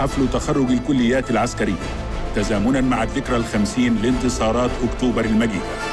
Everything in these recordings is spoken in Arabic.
حفل تخرج الكليات العسكرية تزامناً مع الذكرى ال50 لانتصارات أكتوبر المجيدة.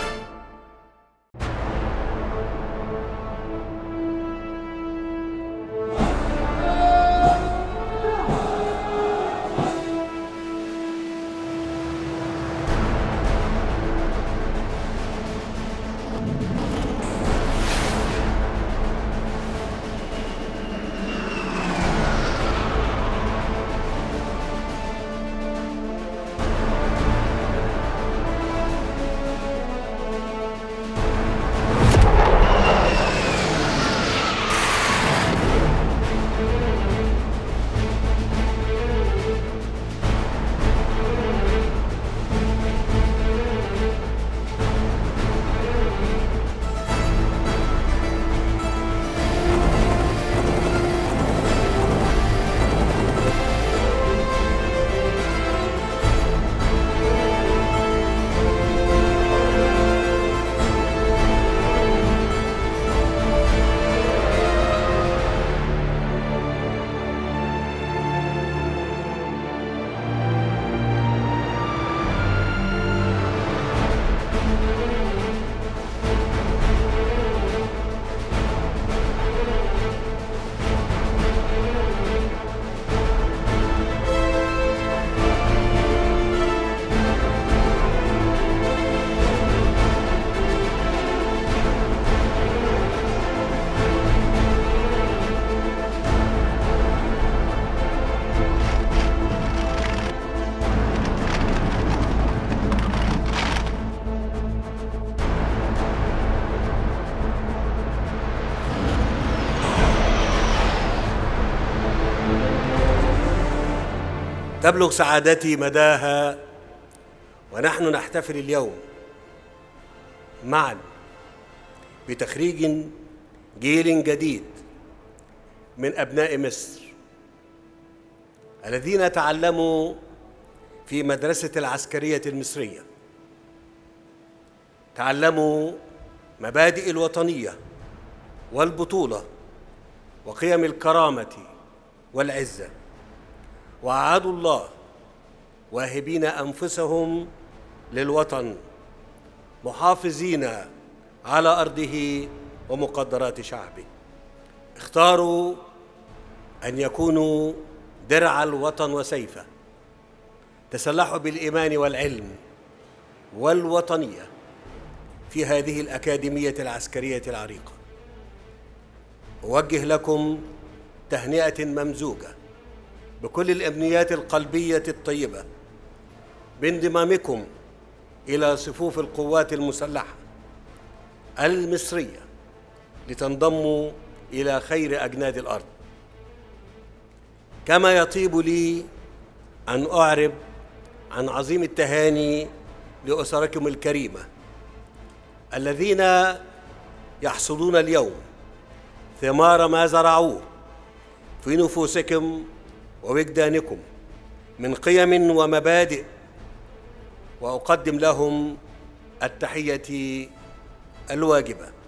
تبلغ سعادتي مداها ونحن نحتفل اليوم معا بتخريج جيل جديد من أبناء مصر الذين تعلموا في مدرسة العسكرية المصرية، تعلموا مبادئ الوطنية والبطولة وقيم الكرامة والعزة، وعادوا الله واهبين أنفسهم للوطن محافظين على أرضه ومقدرات شعبه. اختاروا أن يكونوا درع الوطن وسيفه، تسلحوا بالإيمان والعلم والوطنية في هذه الأكاديمية العسكرية العريقة. أوجه لكم تهنئة ممزوجة بكل الأمنيات القلبية الطيبة بانضمامكم إلى صفوف القوات المسلحة المصرية لتنضموا إلى خير أجناد الأرض. كما يطيب لي أن أعرب عن عظيم التهاني لأسركم الكريمة الذين يحصدون اليوم ثمار ما زرعوه في نفوسكم ووجدانكم من قيم ومبادئ، وأقدم لهم التحية الواجبة.